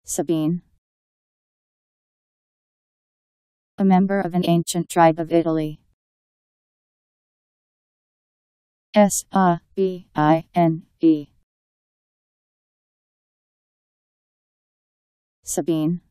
Sabine. A member of an ancient tribe of Italy. Sabine. Sabine.